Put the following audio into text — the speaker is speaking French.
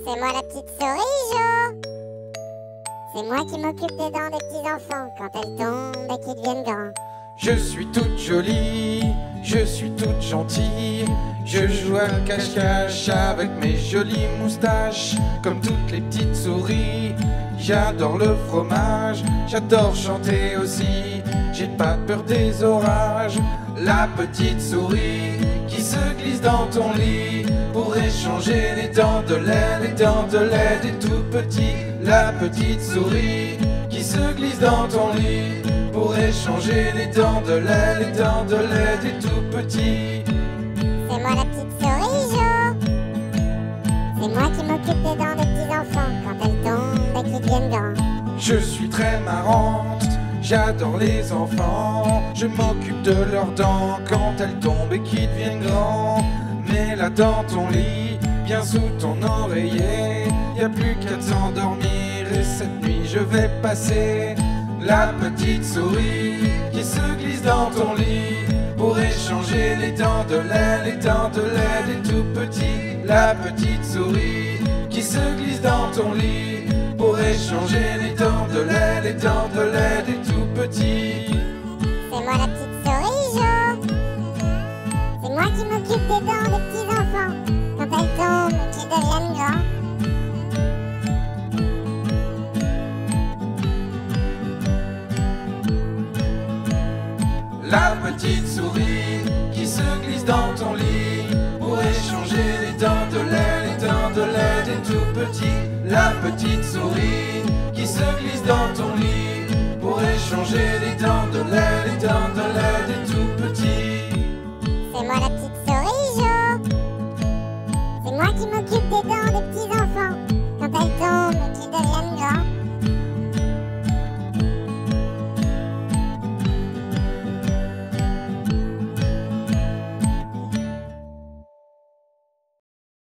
C'est moi la petite souris, Jo. C'est moi qui m'occupe des dents des petits enfants quand elles tombent et qu'ils deviennent grands. Je suis toute jolie, je suis toute gentille. Je joue à cache-cache avec mes jolies moustaches. Comme toutes les petites souris, j'adore le fromage. J'adore chanter aussi, j'ai pas peur des orages. La petite souris qui se glisse dans ton lit pour échanger les dents de lait, les dents de lait des tout petits. La petite souris qui se glisse dans ton lit pour échanger les dents de lait, les dents de lait des tout petits. C'est moi la petite souris, Jo. C'est moi qui m'occupe des dents des petits enfants quand elles tombent et qu'ils deviennent grands. Je suis très marrante, j'adore les enfants. Je m'occupe de leurs dents quand elles tombent et qu'ils deviennent grands. Mets-la dans ton lit, bien sous ton oreiller. Y a plus qu'à t'endormir et cette nuit je vais passer. La petite souris qui se glisse dans ton lit pour échanger les dents de lait, les dents de lait des tout petits. La petite souris qui se glisse dans ton lit pour échanger les dents de lait, les dents de lait des tout petits. C'est moi la petite souris, Jo. C'est moi qui m'occupe des dents des petits enfants quand elles tombent et qu'ils deviennent grands. La petite souris qui se glisse dans ton lit pour échanger les dents de lait, les dents de lait des tout petits. La petite souris qui se glisse dans ton lit pour échanger les dents de lait, les dents de lait des tout petits. C'est moi la petite souris, Jo. C'est moi qui m'occupe des dents